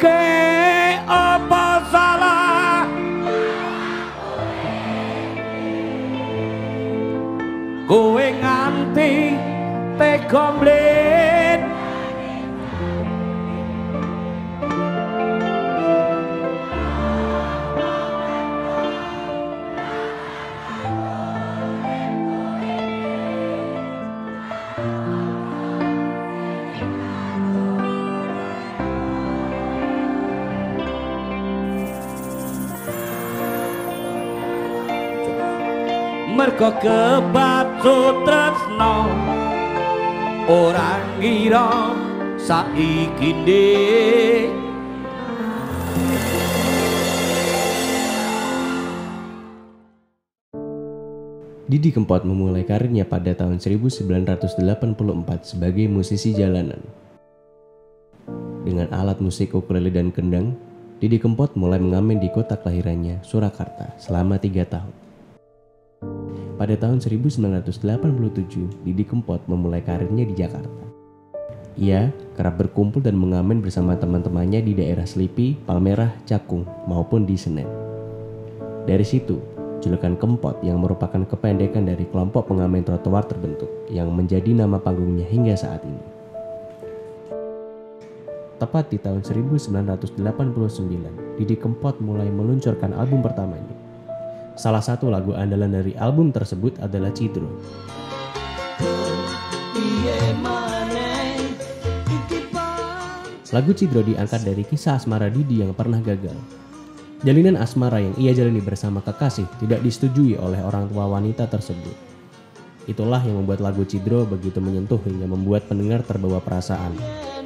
ke apa salah kowe nganti tega mblet mergo kebacut tresno ora ngira saiki ndek Didi Kempot memulai karirnya pada tahun 1984 sebagai musisi jalanan. Dengan alat musik ukulele dan kendang, Didi Kempot mulai mengamen di kota kelahirannya, Surakarta, selama 3 tahun. Pada tahun 1987, Didi Kempot memulai karirnya di Jakarta. Ia kerap berkumpul dan mengamen bersama teman-temannya di daerah Selipi, Palmerah, Cakung, maupun di Senen. Dari situ, julukan Kempot yang merupakan kependekan dari kelompok pengamen trotoar terbentuk yang menjadi nama panggungnya hingga saat ini. Tepat di tahun 1989, Didi Kempot mulai meluncurkan album pertamanya. Salah satu lagu andalan dari album tersebut adalah Cidro. Lagu Cidro diangkat dari kisah asmara Didi yang pernah gagal. Jalinan asmara yang ia jalani bersama kekasih tidak disetujui oleh orang tua wanita tersebut. Itulah yang membuat lagu Cidro begitu menyentuh hingga membuat pendengar terbawa perasaan.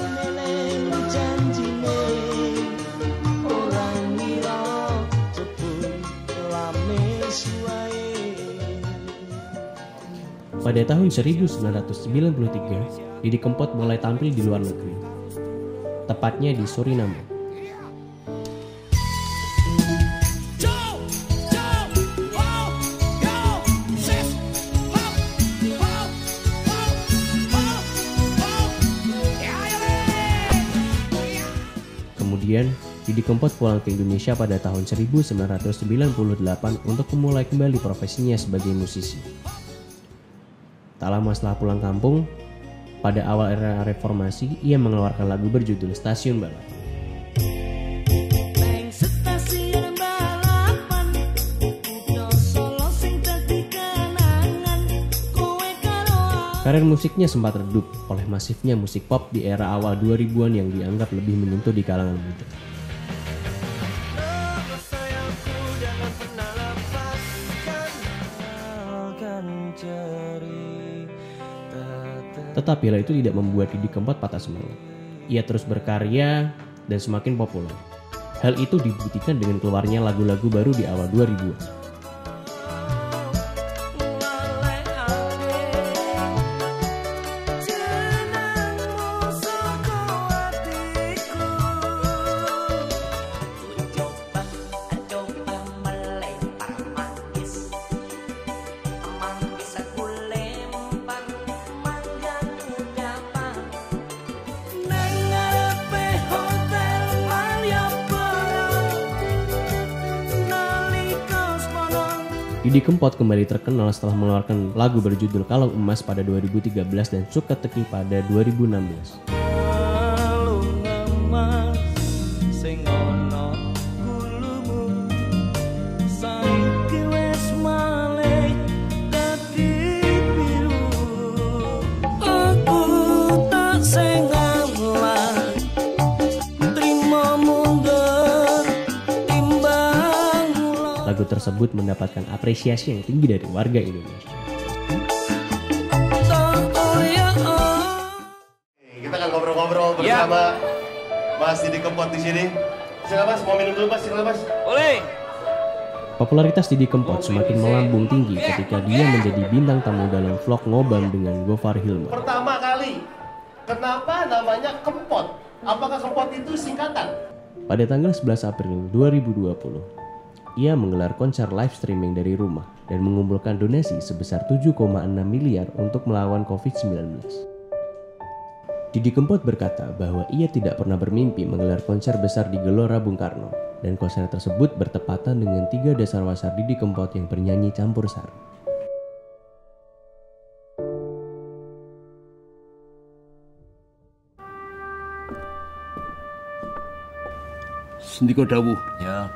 Pada tahun 1993, Didi Kempot mulai tampil di luar negeri, tepatnya di Suriname. Kemudian, Didi Kempot pulang ke Indonesia pada tahun 1998 untuk memulai kembali profesinya sebagai musisi. Tak lama setelah pulang kampung, pada awal era reformasi, ia mengeluarkan lagu berjudul Stasiun Balap. Karir musiknya sempat redup oleh masifnya musik pop di era awal 2000-an yang dianggap lebih menyentuh di kalangan muda. Tetapi hal itu tidak membuat Didi Kempot patah semangat. Ia terus berkarya dan semakin populer. Hal itu dibuktikan dengan keluarnya lagu-lagu baru di awal 2000-an. Didi Kempot kembali terkenal setelah mengeluarkan lagu berjudul Kalung Emas pada 2013 dan Suka Teki pada 2016. Lagu tersebut mendapatkan apresiasi yang tinggi dari warga Indonesia. Kita akan ngobrol-ngobrol bersama Mas Didi Kempot di sini. Silakan Mas, mau minum dulu Mas, silakan Mas. Boleh. Popularitas Didi Kempot semakin melambung tinggi ketika dia menjadi bintang tamu dalam vlog Ngobam dengan Gofar Hilman. Pertama kali, kenapa namanya Kempot? Apakah Kempot itu singkatan? Pada tanggal 11 April 2020, ia menggelar konser live streaming dari rumah dan mengumpulkan donasi sebesar 7,6 miliar untuk melawan COVID-19. Didi Kempot berkata bahwa ia tidak pernah bermimpi menggelar konser besar di Gelora Bung Karno, dan konser tersebut bertepatan dengan 3 dasarwasar Didi Kempot yang bernyanyi campur sari. Sendika dawuh. Ya.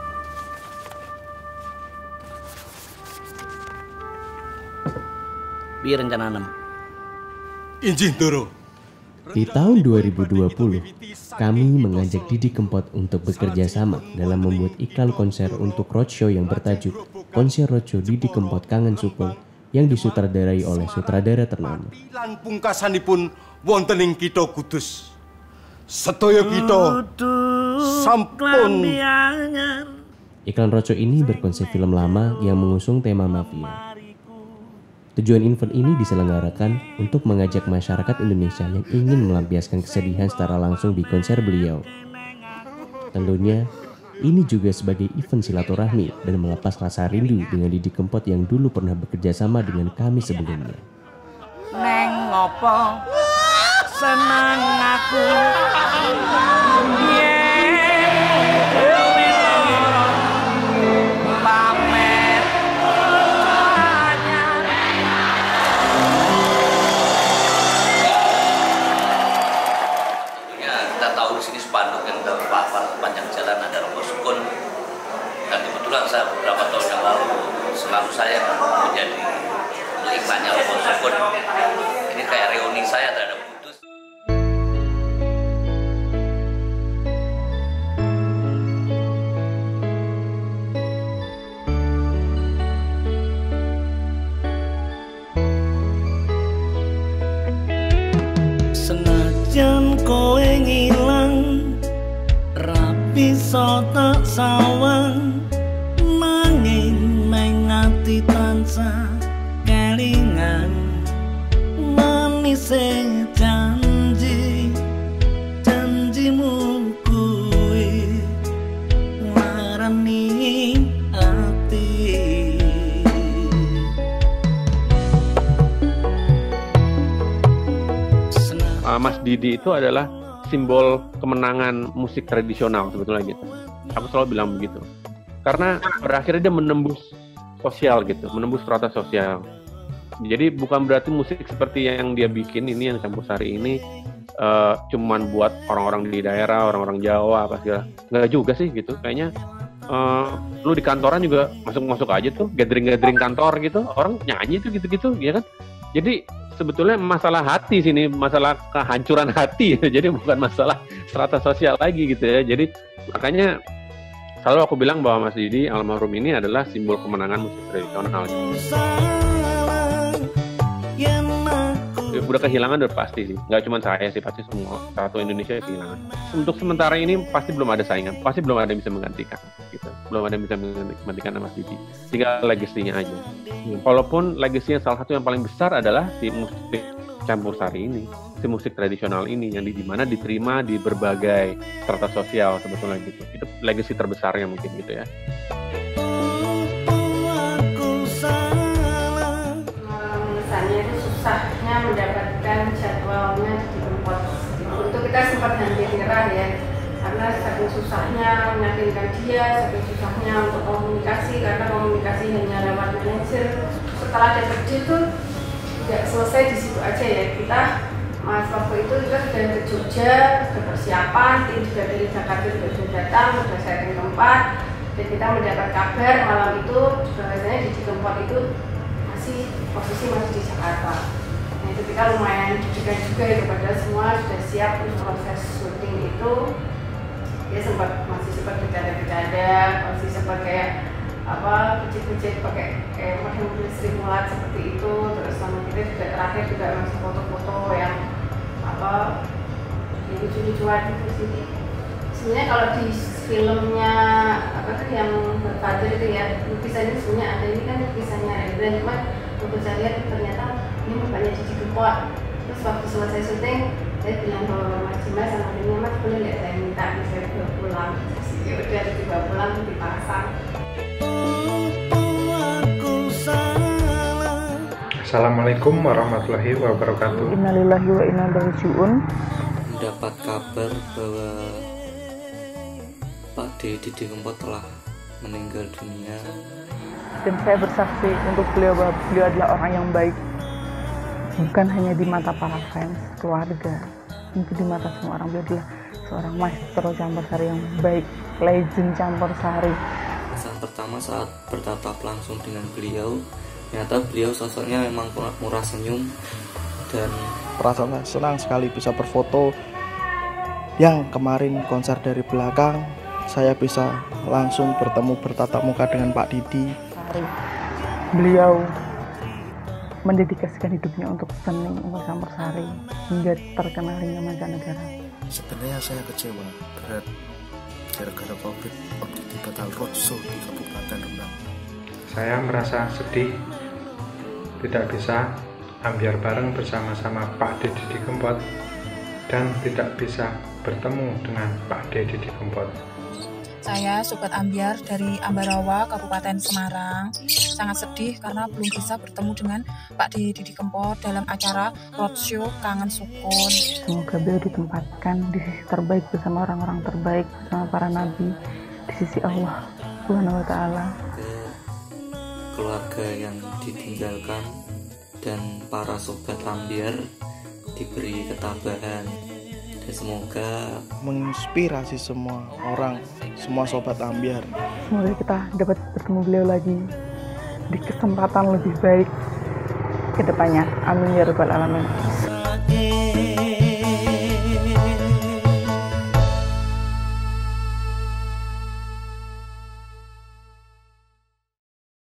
Piye rencana Injih Ndoro. Di tahun 2020, kami mengajak Didi Kempot untuk bekerja sama dalam membuat iklan konser untuk roadshow yang bertajuk Konser Roadshow Didi Kempot Kangen Sukun yang disutradarai oleh sutradara ternama. Lan pungkasanipun wonten ing Kitha Kudus. Sedaya kita sampun. Iklan roadshow ini berkonsep film lama yang mengusung tema mafia. Tujuan event ini diselenggarakan untuk mengajak masyarakat Indonesia yang ingin melampiaskan kesedihan secara langsung di konser beliau. Tentunya, ini juga sebagai event silaturahmi dan melepas rasa rindu dengan Didi Kempot yang dulu pernah bekerja sama dengan kami sebelumnya. Neng ngopo senang aku saya beberapa tahun yang lalu selalu saya menjadi iklannya Robo Sukun. Ini kayak reuni saya terhadap Kudus. Senajan kowe ngilang rapi so tak sawang ati tansah kelingan manis janjimu kuwi warani ati. Mas Didi itu adalah simbol kemenangan musik tradisional sebetulnya gitu. Aku selalu bilang begitu. Karena pada akhirnya dia menembus sosial gitu, menembus strata sosial. Jadi bukan berarti musik seperti yang dia bikin ini, yang campur sari ini cuman buat orang-orang di daerah, orang-orang Jawa apa segala. Nggak juga sih gitu. Kayaknya lu di kantoran juga masuk-masuk aja tuh, gathering-gathering kantor gitu, orang nyanyi tuh gitu-gitu, ya kan? Jadi sebetulnya masalah hati sini, masalah kehancuran hati, jadi bukan masalah strata sosial lagi gitu ya. Jadi makanya selalu aku bilang bahwa Mas Didi almarhum ini adalah simbol kemenangan musik tradisional. Udah kehilangan udah pasti sih, nggak cuma saya sih, pasti semua satu Indonesia kehilangan. Untuk sementara ini pasti belum ada saingan, pasti belum ada yang bisa menggantikan, gitu. Belum ada yang bisa menggantikan Mas Didi. Tinggal legasinya aja. Walaupun legasinya salah satu yang paling besar adalah si musik campur sari ini, si musik tradisional ini yang di mana diterima di berbagai strata sosial sebetulnya gitu. Itu legasi terbesarnya mungkin gitu ya. Misalnya itu susahnya mendapatkan jadwalnya di tempat. Untuk kita sempat hampir nyerah ya, karena saking susahnya meyakinkan dia, saking susahnya untuk komunikasi, karena komunikasi hanya lewat manajer. Setelah dia kerja tuh nggak selesai di situ aja ya. Kita waktu itu kita sudah ke Jogja, sudah persiapan, tim juga dari Jakarta sudah datang, sudah setting tempat, dan kita mendapat kabar malam itu bahwasanya Didi Kempot itu posisi masih di Jakarta. Nah itu kita lumayan deg-degan juga ya, kepada semua sudah siap untuk proses syuting itu. Dia masih sempat bercanda-bercanda, masih sempat kayak kecil-kecil pakai model Sri Mulat seperti itu. Terus sama kita juga terakhir juga masih foto-foto yang lucu-lucuan gitu sih. Sebenarnya kalau di filmnya yang Godfather itu ya, lukisannya sebenarnya ada, ini kan lukisannya Rembrandt, cuman untuk saya lihat ternyata ini mukanya Didi Kempot. Terus waktu selesai syuting saya bilang ke Mas Dimas sama Dini, Mas boleh nggak saya minta bisa dibawa pulang? Ya udah dibawa pulang dipasang. Assalamualaikum warahmatullahi wabarakatuh. Innalillahi wa inna ilaihi raji'un. Mendapat kabar bahwa Pak Didi Kempot telah meninggal dunia. Dan saya bersaksi untuk beliau bahwa beliau adalah orang yang baik. Bukan hanya di mata para fans, keluarga, mungkin di mata semua orang. Beliau adalah seorang maestro campur sari yang baik, legend campur sari. Saat pertama saat bertatap langsung dengan beliau, ternyata beliau sosoknya memang murah senyum dan perasaan senang sekali bisa berfoto. Yang kemarin konser dari belakang, saya bisa langsung bertatap muka dengan Pak Didi. Beliau mendedikasikan hidupnya untuk seni, untuk campur sari, hingga terkenal hingga mancanegara. Sebenarnya saya kecewa berat gara-gara COVID Didi batal roadshow di Kabupaten Rembang. Saya merasa sedih tidak bisa ambiar bareng bersama-sama Pak Didi Kempot dan tidak bisa bertemu dengan Pak Didi Kempot. Saya Sobat Ambiar dari Ambarawa, Kabupaten Semarang, sangat sedih karena belum bisa bertemu dengan Pak Didi Kempot dalam acara roadshow Kangen Sukun. Semoga beliau ditempatkan di sisi terbaik bersama orang-orang terbaik, bersama para nabi di sisi Allah Subhanahu wa Ta'ala. Keluarga yang ditinggalkan dan para Sobat Ambiar diberi ketabahan. Dan semoga menginspirasi semua orang, semua Sobat Ambiar. Semoga kita dapat bertemu beliau lagi di kesempatan lebih baik ke depannya. Amin ya rabbal alamin.